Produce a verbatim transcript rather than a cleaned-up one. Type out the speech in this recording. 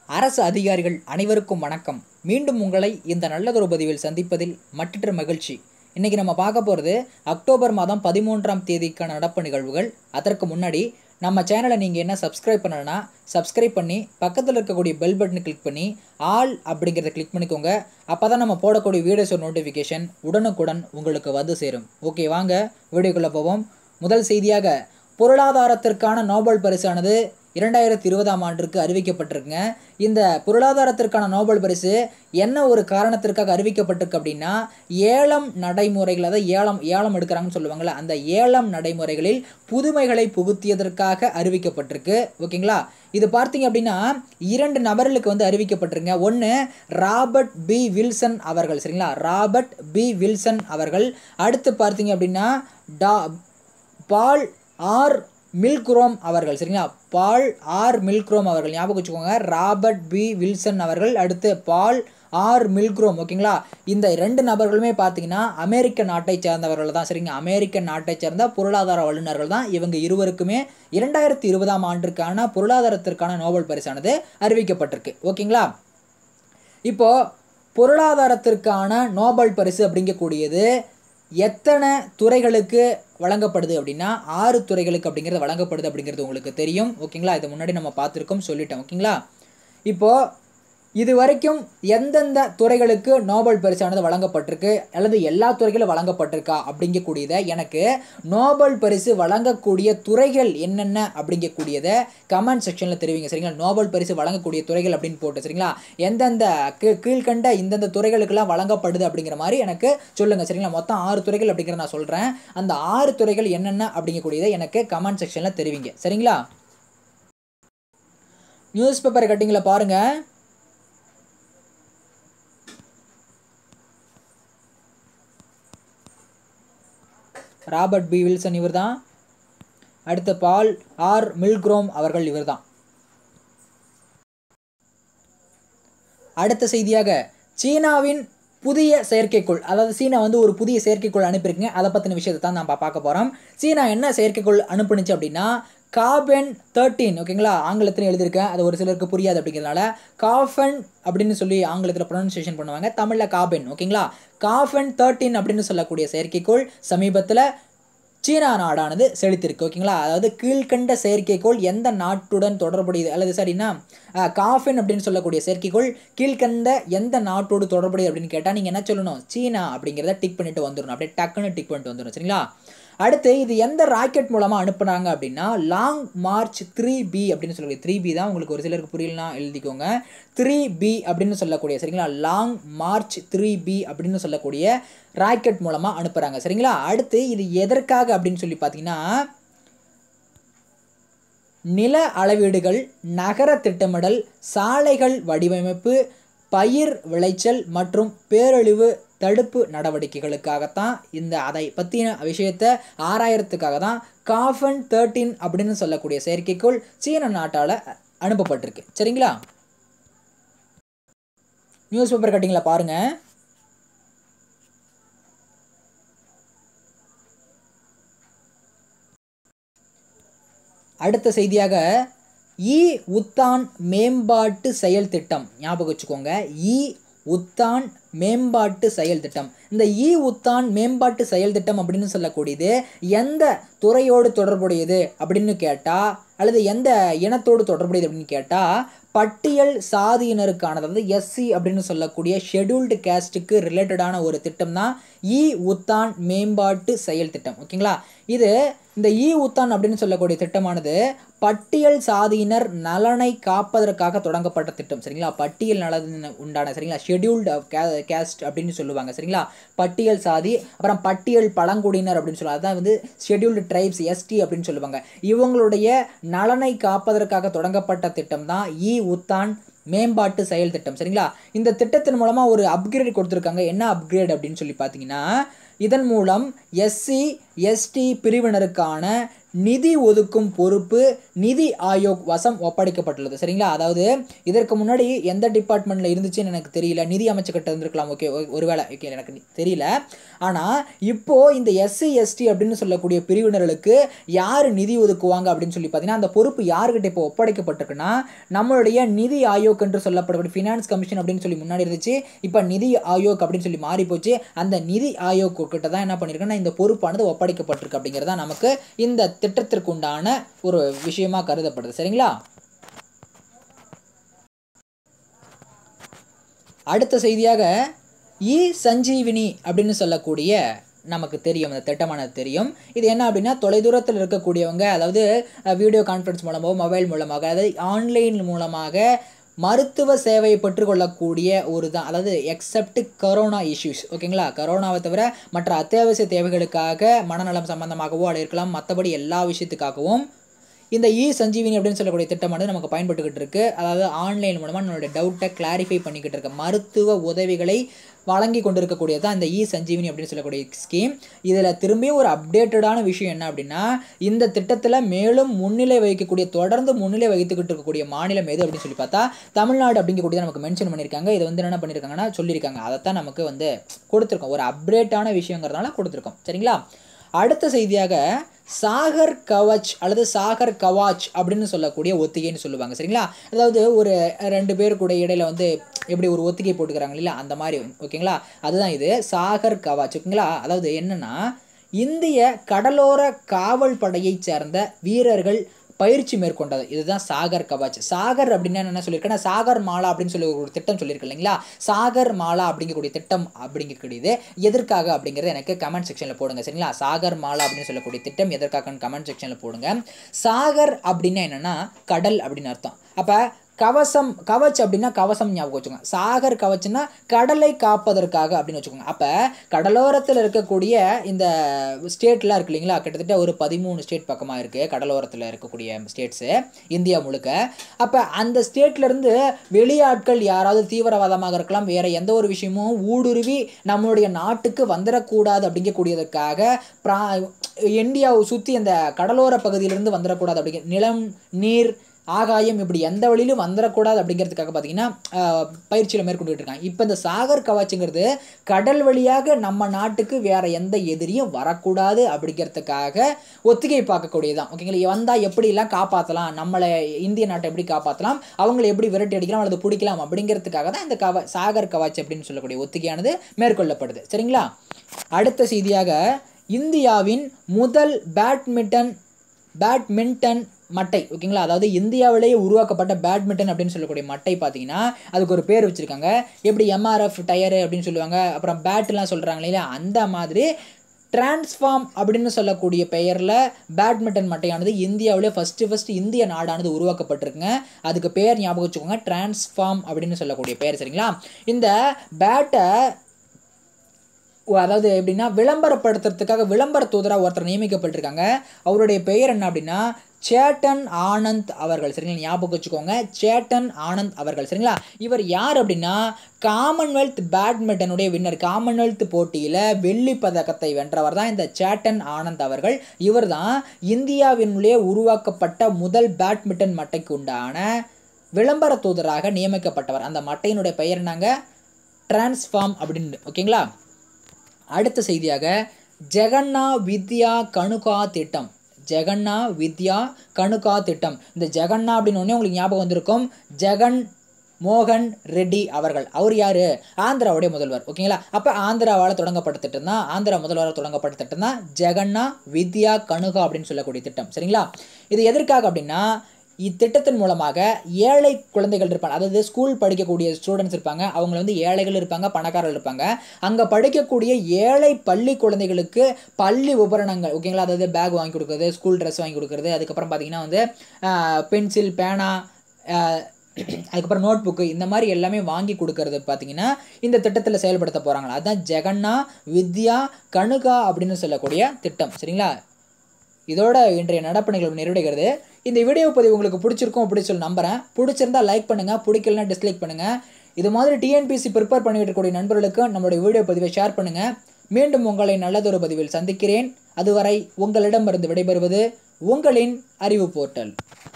அரசு அதிகாரிகள் அனைவருக்கும் வணக்கம். மீண்டும் உங்களை இந்த நல்லதொரு பதிவில் சந்திப்பதில் மற்றற்ற மகிழ்ச்சி. இன்றைக்கி நம்ம பார்க்க போகிறது அக்டோபர் மாதம் பதிமூன்றாம் தேதிக்கான நடப்பு நிகழ்வுகள். அதற்கு முன்னாடி நம்ம சேனலை நீங்கள் என்ன சப்ஸ்கிரைப் பண்ணலைன்னா சப்ஸ்கிரைப் பண்ணி பக்கத்தில் இருக்கக்கூடிய பெல் பட்டனை கிளிக் பண்ணி ஆல் அப்படிங்கிறத கிளிக் பண்ணிக்கோங்க. அப்போ தான் நம்ம போடக்கூடிய வீடியோஸோட நோட்டிஃபிகேஷன் உடனுக்குடன் உங்களுக்கு வந்து சேரும். ஓகே, வாங்க வீடியோக்குள்ளே போவோம். முதல் செய்தியாக, பொருளாதாரத்திற்கான நோபல் பரிசானது இரண்டாயிரத்தி இருபதாம் ஆண்டிற்கு அறிவிக்கப்பட்டிருக்குங்க. இந்த பொருளாதாரத்திற்கான நோபல் பரிசு என்ன ஒரு காரணத்திற்காக அறிவிக்கப்பட்டிருக்கு அப்படின்னா, ஏலம் நடைமுறைகள், அதாவது ஏலம் ஏலம் எடுக்கிறாங்கன்னு சொல்லுவாங்கள்ல, அந்த ஏலம் நடைமுறைகளில் புதுமைகளை புகுத்தியதற்காக அறிவிக்கப்பட்டிருக்கு. ஓகேங்களா? இது பார்த்தீங்க அப்படின்னா இரண்டு நபர்களுக்கு வந்து அறிவிக்கப்பட்டிருங்க. ஒன்று ராபர்ட் பி வில்சன் அவர்கள், சரிங்களா? ராபர்ட் பி வில்சன் அவர்கள். அடுத்து பார்த்தீங்க அப்படின்னா டா பால் ஆர் மில்க்ரோம் அவர்கள், சரிங்களா? பால் ஆர் மில்க்ரோம் அவர்கள், ஞாபகம் வச்சுக்கோங்க. ராபர்ட் பி வில்சன் அவர்கள், அடுத்து பால் ஆர் மில்க்ரோம். ஓகேங்களா? இந்த ரெண்டு நபர்களுமே பார்த்தீங்கன்னா அமெரிக்க நாட்டை சேர்ந்தவர்கள் தான், சரிங்க? அமெரிக்க நாட்டை சேர்ந்த பொருளாதார வல்லுநர்கள் தான். இவங்க இருவருக்குமே இரண்டாயிரத்தி இருபதாம் ஆண்டிற்கான பொருளாதாரத்திற்கான நோபல் பரிசானது அறிவிக்கப்பட்டிருக்கு. ஓகேங்களா? இப்போ பொருளாதாரத்திற்கான நோபல் பரிசு அப்படிங்கக்கூடியது எத்தனை துறைகளுக்கு வழங்கப்படுது அப்படின்னா ஆறு துறைகளுக்கு அப்படிங்கிறது வழங்கப்படுது அப்படிங்கிறது உங்களுக்கு தெரியும். ஓகேங்களா? இது முன்னாடி நம்ம பார்த்துருக்கோம், சொல்லிட்டோம். ஓகேங்களா? இப்போது இது வரைக்கும் எந்தெந்த துறைகளுக்கு நோபல் பரிசானது வழங்கப்பட்டிருக்கு அல்லது எல்லா துறைகளும் வழங்கப்பட்டிருக்கா அப்படிங்கக்கூடியதை, எனக்கு நோபல் பரிசு வழங்கக்கூடிய துறைகள் என்னென்ன அப்படிங்கக்கூடியதை கமெண்ட் செக்ஷனில் தெரிவிங்க, சரிங்களா? நோபல் பரிசு வழங்கக்கூடிய துறைகள் அப்படின்னு போட்டு, சரிங்களா? எந்தெந்த கீழ்கண்ட இந்தந்த துறைகளுக்கெல்லாம் வழங்கப்படுது அப்படிங்கிற மாதிரி எனக்கு சொல்லுங்கள், சரிங்களா? மொத்தம் ஆறு துறைகள் அப்படிங்கிற நான் சொல்கிறேன். அந்த ஆறு துறைகள் என்னென்ன அப்படிங்கக்கூடியதை எனக்கு கமெண்ட் செக்ஷனில் தெரிவிங்க, சரிங்களா? நியூஸ் பேப்பர் கட்டிங்கில் பாருங்கள். ராபர்ட் பி வில்சன் இவர் தான். அடுத்த பால் ஆர் மில்க்ரோம் அவர்கள் இவர் தான். அடுத்த செய்தியாக, சீனாவின் புதிய செயற்கைக்கோள், அதாவது சீனா வந்து ஒரு புதிய செயற்கைக்கோள் அனுப்பியிருக்குங்க. அதை பற்றின விஷயத்தை தான் நம்ம பார்க்க போகிறோம். சீனா என்ன செயற்கைக்கோள் அனுப்புனுச்சு அப்படின்னா காபென் தேர்ட்டீன். ஓகேங்களா? ஆங்கிலத்தில் எழுதியிருக்கேன், அது ஒரு சிலருக்கு புரியாது அப்படிங்கிறதுனால காஃபன் அப்படின்னு சொல்லி ஆங்கிலத்தில் ப்ரொனன்சியேஷன் பண்ணுவாங்க, தமிழில் காபென். ஓகேங்களா? காஃபன் தேர்ட்டீன் அப்படின்னு சொல்லக்கூடிய செயற்கைக்கோள் சமீபத்தில் சீனா நாடானது செலுத்திருக்கு. ஓகேங்களா? அதாவது கீழ்கண்ட செயற்கைக்கோள் எந்த நாட்டுடன் தொடர்புடையது, அல்லது சரின்னா காஃபின் அப்படின்னு சொல்லக்கூடிய செயற்கைக்கோள் கீழ்கண்ட எந்த நாட்டோடு தொடர்புடையது அப்படின்னு கேட்டால் நீங்கள் என்ன சொல்லணும்? சீனா அப்படிங்கிறத டிக் பண்ணிட்டு வந்துடணும். அப்படியே டக்குன்னு டிக் பண்ணிட்டு வந்துடணும், சரிங்களா? அடுத்து இது எந்த ராக்கெட் மூலமாக அனுப்புனாங்க அப்படின்னா லாங் மார்ச் த்ரீ பி அப்படின்னு சொல்லக்கூடிய த்ரீ பி தான். உங்களுக்கு ஒரு சிலருக்கு புரியலனா எழுதிக்கோங்க. த்ரீ பி அப்படின்னு சொல்லக்கூடிய, சரிங்களா? லாங் மார்ச் த்ரீ பி அப்படின்னு சொல்லக்கூடிய ராக்கெட் மூலமாக அனுப்புகிறாங்க, சரிங்களா? அடுத்து இது எதற்காக அப்படின்னு சொல்லி பார்த்தீங்கன்னா நில அளவீடுகள், நகர திட்டமிடல், சாலைகள் வடிவமைப்பு, பயிர் விளைச்சல் மற்றும் பேரழிவு தடுப்பு நடவடிக்கைகளுக்காகத்தான், இந்த அதை பற்றின விஷயத்தை ஆராயறதுக்காக தான் காஃபன் தேர்ட்டீன் அப்படின்னு சொல்லக்கூடிய செயற்கைக்கோள் சீன நாட்டால் அனுப்பப்பட்டிருக்கு, சரிங்களா? நியூஸ் பேப்பர் கட்டிங்கில் பாருங்கள். அடுத்த செய்தியாக, இ உத்தான் மேம்பாட்டு செயல் திட்டம், ஞாபகம் வச்சுக்கோங்க. இ உத்தான் மேம்பாட்டு செயல் திட்டம். இந்த இ உத்தான் மேம்பாட்டு செயல் திட்டம் அப்படின்னு சொல்லக்கூடியது எந்த துறையோடு தொடர்புடையது அப்படின்னு கேட்டால், அல்லது எந்த இனத்தோடு தொடர்புடையது அப்படின்னு கேட்டால் பட்டியல் சாதியினருக்கான, அதாவது எஸ்சி அப்படின்னு சொல்லக்கூடிய ஷெட்யூல்டு கேஸ்ட்டுக்கு ரிலேட்டடான ஒரு திட்டம் தான் இ உத்தான் மேம்பாட்டு செயல் திட்டம். ஓகேங்களா? இது இந்த இ உத்தான் அப்படின்னு சொல்லக்கூடிய திட்டமானது பட்டியல் சாதியினர் நலனை காப்பதற்காக தொடங்கப்பட்ட திட்டம், சரிங்களா? பட்டியல் நலன் உண்டான, சரிங்களா? ஷெட்யூல்டு கேஸ்ட் அப்படின்னு சொல்லுவாங்க, சரிங்களா? பட்டியல் சாதி, அப்புறம் பட்டியல் பழங்குடியினர் அப்படின்னு சொல்லுவாங்க. அதான் வந்து ஷெட்யூல்டு ட்ரைப்ஸ், எஸ்டி அப்படின்னு சொல்லுவாங்க. இவங்களுடைய நலனை காப்பதற்காக தொடங்கப்பட்ட திட்டம் தான் இ உத்தான் மேம்பாட்டு செயல் திட்டம், சரிங்களா? இந்த திட்டத்தின் மூலமாக ஒரு அப்கிரேட் கொடுத்துருக்காங்க. என்ன அப்கிரேட் அப்படின்னு சொல்லி பார்த்தீங்கன்னா, இதன் மூலம் எஸ்சி எஸ்டி பிரிவினருக்கான நிதி ஒதுக்கும் பொறுப்பு நிதி ஆயோக் வசம் ஒப்படைக்கப்பட்டுள்ளது. சரிங்களா? அதாவது இதற்கு முன்னாடி எந்த டிபார்ட்மெண்ட்டில் இருந்துச்சுன்னு எனக்கு தெரியல, நிதி அமைச்சர்கிட்ட இருந்திருக்கலாம், ஓகே ஒருவேளை, ஓகே எனக்கு தெரியல. ஆனால் இப்போது இந்த எஸ்சி எஸ்டி அப்படின்னு சொல்லக்கூடிய பிரிவினர்களுக்கு யார் நிதி ஒதுக்குவாங்க அப்படின்னு சொல்லி பார்த்தீங்கன்னா அந்த பொறுப்பு யாருக்கிட்ட இப்போ ஒப்படைக்கப்பட்டிருக்குன்னா நம்மளுடைய நிதி ஆயோக் என்று சொல்லப்படக்கூடிய ஃபினான்ஸ் கமிஷன் அப்படின்னு சொல்லி முன்னாடி இருந்துச்சு, இப்போ நிதி ஆயோக் அப்படின்னு சொல்லி மாறி போச்சு. அந்த நிதி ஆயோக் கிட்ட தான் என்ன பண்ணியிருக்குன்னா இந்த பொறுப்பானது ஒப்படைக்கப்பட்டிருக்கு அப்படிங்கிறதா நமக்கு இந்த திட்டத்திற்கு உண்டான ஒரு விஷயமா கருதப்படுது. சரிங்களா? அடுத்த செய்தியாக இ சஞ்சீவினி அப்படின்னு சொல்லக்கூடிய நமக்கு தெரியும், அந்த திட்டமானது தெரியும். இது என்ன அப்படின்னா தொலைதூரத்தில் இருக்கக்கூடியவங்க, அதாவது வீடியோ கான்ஃபரன்ஸ் மூலமாக, மொபைல் மூலமாக, அதாவது ஆன்லைன் மூலமாக மருத்துவ சேவையை பெற்றுக்கொள்ளக்கூடிய ஒரு தான், அதாவது எக்ஸப்ட் கரோனா இஷ்யூஸ், ஓகேங்களா? கரோனாவை தவிர மற்ற அத்தியாவசிய தேவைகளுக்காக மனநலம் சம்பந்தமாகவோ அல்லது இருக்கலாம், மற்றபடி எல்லா விஷயத்துக்காகவும் இந்த இ சஞ்சீவினி அப்படின்னு சொல்லக்கூடிய திட்டமானது நமக்கு பயன்பட்டுக்கிட்டு இருக்கு. அதாவது ஆன்லைன் மூலமாக நம்மளுடைய டவுட்டை கிளாரிஃபை பண்ணிக்கிட்டு இருக்க மருத்துவ உதவிகளை வழங்கி கொண்டிருக்கக்கூடியது தான் இந்த இ சஞ்சீவினி அப்படின்னு சொல்லக்கூடிய ஸ்கீம். இதில் திரும்பியும் ஒரு அப்டேட்டடான விஷயம் என்ன அப்படின்னா இந்த திட்டத்தில் மேலும் முன்னிலை வகிக்கக்கூடிய, தொடர்ந்து முன்னிலை வகித்துக்கிட்டு இருக்கக்கூடிய மாநிலம் எது அப்படின்னு சொல்லி பார்த்தா தமிழ்நாடு அப்படிங்கக்கூடிய நமக்கு மென்ஷன் பண்ணியிருக்காங்க. இதை வந்து என்ன பண்ணியிருக்காங்கன்னா சொல்லியிருக்காங்க, அதைத்தான் நமக்கு வந்து கொடுத்துருக்கோம், ஒரு அப்டேட்டான விஷயங்கிறதுனால கொடுத்துருக்கோம். சரிங்களா? அடுத்த செய்தியாக சாகர் கவச் அல்லது சாகர் கவாச் அப்படின்னு சொல்லக்கூடிய ஒத்திகைன்னு சொல்லுவாங்க. சரிங்களா? அதாவது ஒரு ரெண்டு பேர் கூட இடையில வந்து எப்படி ஒரு ஒத்திகை போட்டுக்கிறாங்க இல்லையா, அந்த மாதிரி, ஓகேங்களா? அதுதான் இது சாகர் கவாச், ஓகேங்களா? அதாவது என்னன்னா இந்திய கடலோர காவல் படையை சேர்ந்த வீரர்கள் பயிற்சி மேற்கொண்டது, இதுதான் சாகர் கவாச். சாகர் அப்படின்னா என்ன சொல்லியிருக்கேன்னா சாகர் மாலா அப்படின்னு சொல்லி ஒரு திட்டம் சொல்லியிருக்கு இல்லைங்களா? சாகர் மாலா அப்படிங்கக்கூடிய திட்டம் அப்படிங்கக்கூடியது எதற்காக அப்படிங்கிறது எனக்கு கமெண்ட் செக்ஷனில் போடுங்க. சரிங்களா? சாகர் மாலா அப்படின்னு சொல்லக்கூடிய திட்டம் எதற்காகன்னு கமெண்ட் செக்ஷனில் போடுங்க. சாகர் அப்படின்னா என்னன்னா கடல் அப்படின்னு அர்த்தம். அப்போ கவசம், கவச் அப்படின்னா கவசம் ஞாபகம் வச்சுக்கோங்க. சாகர் கவச்னா கடலை காப்பதற்காக அப்படின்னு வச்சுக்கோங்க. அப்போ கடலோரத்தில் இருக்கக்கூடிய இந்த ஸ்டேட்லாம் இருக்கு இல்லைங்களா, கிட்டத்தட்ட ஒரு பதிமூணு ஸ்டேட் பக்கமாக இருக்குது கடலோரத்தில் இருக்கக்கூடிய ஸ்டேட்ஸு இந்தியா முழுக்க. அப்போ அந்த ஸ்டேட்லேருந்து வெளியாட்கள் யாராவது தீவிரவாதமாக இருக்கலாம், வேறு எந்த ஒரு விஷயமும் ஊடுருவி நம்மளுடைய நாட்டுக்கு வந்துடக்கூடாது அப்படிங்கக்கூடியதற்காக ப்ரா இந்தியாவை சுற்றி அந்த கடலோர பகுதியிலிருந்து வந்துடக்கூடாது அப்படிங்கிற, நிலம் நீர் ஆகாயம் இப்படி எந்த வழியிலும் வந்துடக்கூடாது அப்படிங்கிறதுக்காக பார்த்தீங்கன்னா பயிற்சியில் மேற்கொண்டுகிட்டு இருக்காங்க. இப்போ இந்த சாகர் கவாச்சுங்கிறது கடல் வழியாக நம்ம நாட்டுக்கு வேறு எந்த எதிரியும் வரக்கூடாது அப்படிங்கிறதுக்காக ஒத்திகை பார்க்கக்கூடியதான், ஓகேங்களா? வந்தால் எப்படிலாம் காப்பாற்றலாம், நம்மளை இந்திய நாட்டை எப்படி காப்பாற்றலாம், அவங்களை எப்படி விரட்டி அடிக்கலாம் அல்லது பிடிக்கலாம் அப்படிங்கிறதுக்காக தான் இந்த கவ சாகர் கவாச் அப்படின்னு சொல்லக்கூடிய ஒத்திகையானது மேற்கொள்ளப்படுது. சரிங்களா? அடுத்த செய்தியாக இந்தியாவின் முதல் பேட்மிண்டன் பேட்மிண்டன் மட்டை, ஓகேங்களா? அதாவது இந்தியாவிலேயே உருவாக்கப்பட்ட பேட்மிண்டன் அப்படின்னு சொல்லக்கூடிய மட்டை பார்த்தீங்கன்னா அதுக்கு ஒரு பேர் வச்சுருக்காங்க. எப்படி எம்ஆர்எஃப் டயரு அப்படின்னு சொல்லுவாங்க, அப்புறம் பேட்டுலாம் சொல்கிறாங்க இல்லையா, அந்த மாதிரி டிரான்ஸ்ஃபார்ம் அப்படின்னு சொல்லக்கூடிய பெயரில் பேட்மிண்டன் மட்டையானது இந்தியாவிலே ஃபஸ்ட்டு ஃபஸ்ட்டு இந்திய நாடானது உருவாக்கப்பட்டிருக்குங்க. அதுக்கு பேர் ஞாபகம் வச்சுக்கோங்க, டிரான்ஸ்ஃபார்ம் அப்படின்னு சொல்லக்கூடிய பேர். சரிங்களா? இந்த பேட்டை அதாவது எப்படின்னா விளம்பரப்படுத்துறதுக்காக விளம்பர தூதராக ஒருத்தர் நியமிக்கப்பட்டிருக்காங்க. அவருடைய பெயர் என்ன அப்படின்னா சேட்டன் ஆனந்த் அவர்கள். சரிங்களா? ஞாபகம் வச்சுக்கோங்க, சேட்டன் ஆனந்த் அவர்கள். சரிங்களா? இவர் யார் அப்படின்னா காமன்வெல்த் பேட்மிண்டனுடைய வின்னர், காமன்வெல்த் போட்டியில் வெள்ளி பதக்கத்தை வென்றவர் தான் இந்த சேட்டன் ஆனந்த் அவர்கள். இவர் தான் இந்தியாவினுடைய உருவாக்கப்பட்ட முதல் பேட்மிண்டன் மட்டைக்கு உண்டான விளம்பர தூதராக நியமிக்கப்பட்டவர். அந்த மட்டையினுடைய பெயர் என்னங்க, டிரான்ஸ்ஃபார்ம் அப்படின்னு, ஓகேங்களா? அடுத்த செய்தியாக ஜெகன்னா வித்யா கணுகா திட்டம், ஜெகன்னா வித்யா கணுகா திட்டம். இந்த ஜெகன்னா அப்படின்னு ஒன்னே உங்களுக்கு ஞாபகம் வந்திருக்கும், ஜெகன் மோகன் ரெட்டி அவர்கள். அவர் யார்? ஆந்திராவுடைய முதல்வர், ஓகேங்களா? அப்போ ஆந்திராவால் தொடங்கப்பட்ட திட்டம் தான், ஆந்திரா முதல்வரால் தொடங்கப்பட்ட திட்டம் தான் ஜெகன்னா வித்யா கணுகா அப்படின்னு சொல்லக்கூடிய திட்டம். சரிங்களா? இது எதற்காக அப்படின்னா இத்திட்டத்தின் மூலமாக ஏழை குழந்தைகள் இருப்பாங்க, அதாவது ஸ்கூல் படிக்கக்கூடிய ஸ்டூடெண்ட்ஸ் இருப்பாங்க, அவங்க வந்து ஏழைகள் இருப்பாங்க, பணக்காரர்கள் இருப்பாங்க. அங்கே படிக்கக்கூடிய ஏழை பள்ளி குழந்தைகளுக்கு பள்ளி உபகரணங்கள், ஓகேங்களா, அதாவது பேக் வாங்கி கொடுக்குறது, ஸ்கூல் ட்ரெஸ் வாங்கி கொடுக்குறது, அதுக்கப்புறம் பார்த்திங்கன்னா வந்து பென்சில், பேனா, அதுக்கப்புறம் நோட் புக்கு, இந்த மாதிரி எல்லாமே வாங்கி கொடுக்கறது பார்த்திங்கன்னா இந்த திட்டத்தில் செயல்படுத்த போகிறாங்களா. அதுதான் ஜெகன்னா வித்யா கணுகா அப்படின்னு சொல்லக்கூடிய திட்டம். சரிங்களா? இதோட இன்றைய நடப்பு நிறைவடைகிறது. இந்த வீடியோ பதிவு உங்களுக்கு பிடிச்சிருக்கும் அப்படின்னு சொல்லி நம்புறேன். பிடிச்சிருந்தா லைக் பண்ணுங்கள், பிடிக்கலனா டிஸ்லைக் பண்ணுங்கள். இது மாதிரி டிஎன்பிஎஸ்சி ப்ரிப்பேர் பண்ணிட்டு இருக்கக்கூடிய நண்பர்களுக்கு நம்மளுடைய வீடியோ பதிவை ஷேர் பண்ணுங்கள். மீண்டும் உங்களை நல்லதொரு பதிவில் சந்திக்கிறேன். அதுவரை உங்களிடமிருந்து விடைபெறுவது உங்களின் அறிவு போர்ட்டல்.